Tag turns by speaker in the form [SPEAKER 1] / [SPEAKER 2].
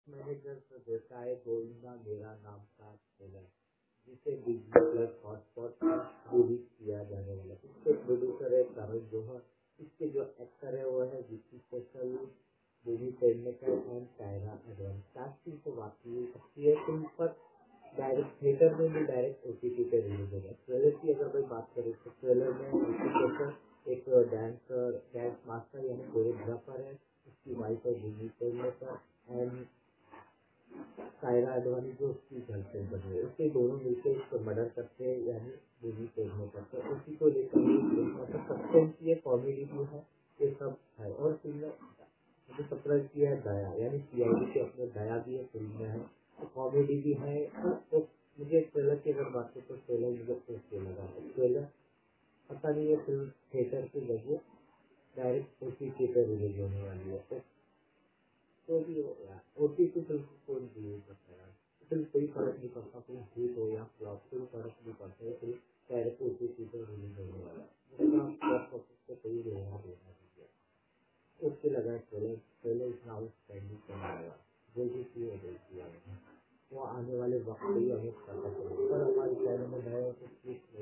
[SPEAKER 1] मैंने जब देखा है गोविंदा मेरा नाम का ट्रेलर, जिसे डिज्नी प्लस हॉटस्पॉट पर रिलीज किया जाने वाला है। इसके प्रोड्यूसर है करण जौहर, इसके जो एक्टर है वो है विक्की कौशल, भूमि पेडनेकर एंड कायरा अडवाणी। कास्टिंग से बात की अच्छी है। फिल्म पर डायरेक्ट थिएटर में भी डायरेक्ट ओटीटी पे रिलीज होगा। ट्रेलर की अगर भाई बात करें तो ट्रेलर में विक्की कौशल एक डांस मास्टर यानी कोरियोग्राफर है, उसकी वाइफ है भूमि पेडनेकर एंड कायरा अडवाणी जो उसकी गर्लफ्रेंड बनी है। उसके दोनों मिलकर उसको मर्डर करते हैं, यानी मूवी पेडनेकर करते हैं। उसी को लेकर सस्पेंस है, कॉमेडी भी है, ये सब है। और फिल्म में मुझे सप्राइज किया है दया, यानी सीआईडी के अपने दया भी है फिल्म में है, तो कॉमेडी भी है। तो मुझे ट्रेलर की अगर बात करें तो ट्रेलर मुझे ओके लगा। ट्रेलर पता नहीं है फिल्म थिएटर की जगह डायरेक्ट ओटीटी पे रिलीज होने वाली है। तो भी हो यार ओटीटी फिल्म को रिलीज करता है, फिल्म कोई फर्क नहीं पड़ता, फिल्म हिट हो या फ्लॉप, कोई फर्क नहीं पड़ता है। फिल्म डायरेक्ट ओटीटी पे रिलीज होने वाला है, उसका बॉक्स ऑफिस पे कोई लेना देना नहीं है। उससे लगा ट्रेलर ट्रेलर इतना आउटस्टैंडिंग बनाएगा, जो भी चीज हो गई वो आने वाले वक्त में ही हमें पता चलेगा। पर हमारे चैनल में नए हो तो प्लीज